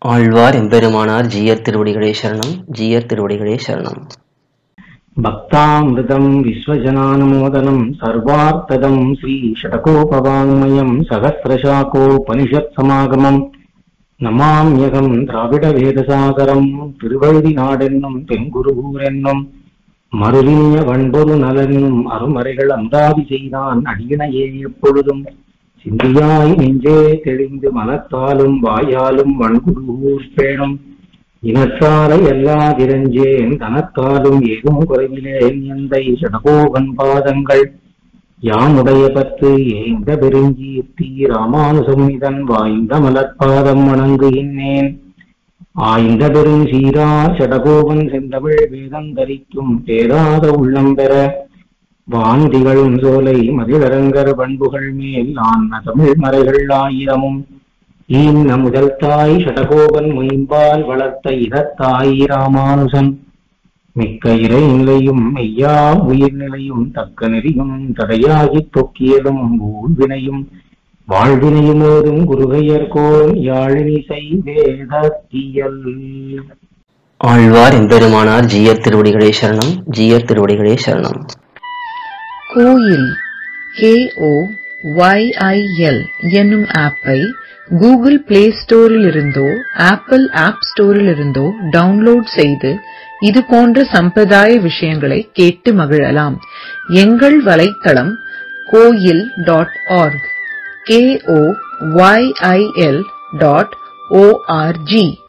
ஆழ்வார் எம்பெருமானார் ஜீயர் திருவடிகளே சரணம். ஜீயர் திருவடிகளே சரணம். பக்தாமிருதம் விஸ்வஜனானுமோதனம் சர்வார்த்ததம் ஸ்ரீ ஷடகோபவாங்மயம் சகஸ்ரசாகோபனிஷத் சமாகமம் நமாம்யகம் திராவிட வேதசாகரம். திருவழுதி நாடென்னும் தென்குருகூர் என்னும் மருவிய வன்பொரு நலனும் அருமறைகள் அந்தாதி செய்தான் அடியினையே எப்பொழுதும் சிந்தியாய் நெஞ்சே தெளிந்து மனத்தாலும் வாயாலும் வன்குருகூர் பேணும் இனத்தாரை எல்லாதிரஞ்சேன் தனத்தாலும் ஏதும் குறைவிலேன் எந்தை ஷடகோபன் பாதங்கள் யாமுடைய பத்து ஏந்த பெருங்கீர்த்தி ராமானுசம்மிதன் வாய்ந்த மலர்பாதம் வணங்குகின்றேன். ஆய்ந்த பெரும் சீரா ஷடகோபன் செந்தமிழ் வேதந்தரிக்கும் பேராத உள்ளம் பெற வான்திகளும் சோலை மதிலரங்கர் பண்புகள் மேல் ஆன்ன தமிழ் மறைகள் ஆயிரமும் ஈன்ன முதல் தாய் ஷடகோபன் மொயம்பால் வளர்த்த இதத்தாய் ராமானுசன் மிக்க இறை நிலையும் மெய்யா உயிர்நிலையும் தக்க நெறியும் தடையாகி தொக்கியலும் ஊழ்வினையும் வாழ்வினையும் ஓதும் குருகையர்கோன் யாழினிசை வேதத்தியல். ஆழ்வார் எம்பெருமானார் ஜீயர் திருவடிகளே சரணம். ஜீயர் திருவடிகளே சரணம். கோயில் KOYIL என்னும் ஆப்பை கூகுள் பிளே ஸ்டோரில் இருந்தோ ஆப்பிள் ஆப் ஸ்டோரில் இருந்தோ டவுன்லோட் செய்து இது போன்ற சம்பிரதாய விஷயங்களை கேட்டு மகிழலாம். எங்கள் வலைத்தளம் koil.org KOYIL.org.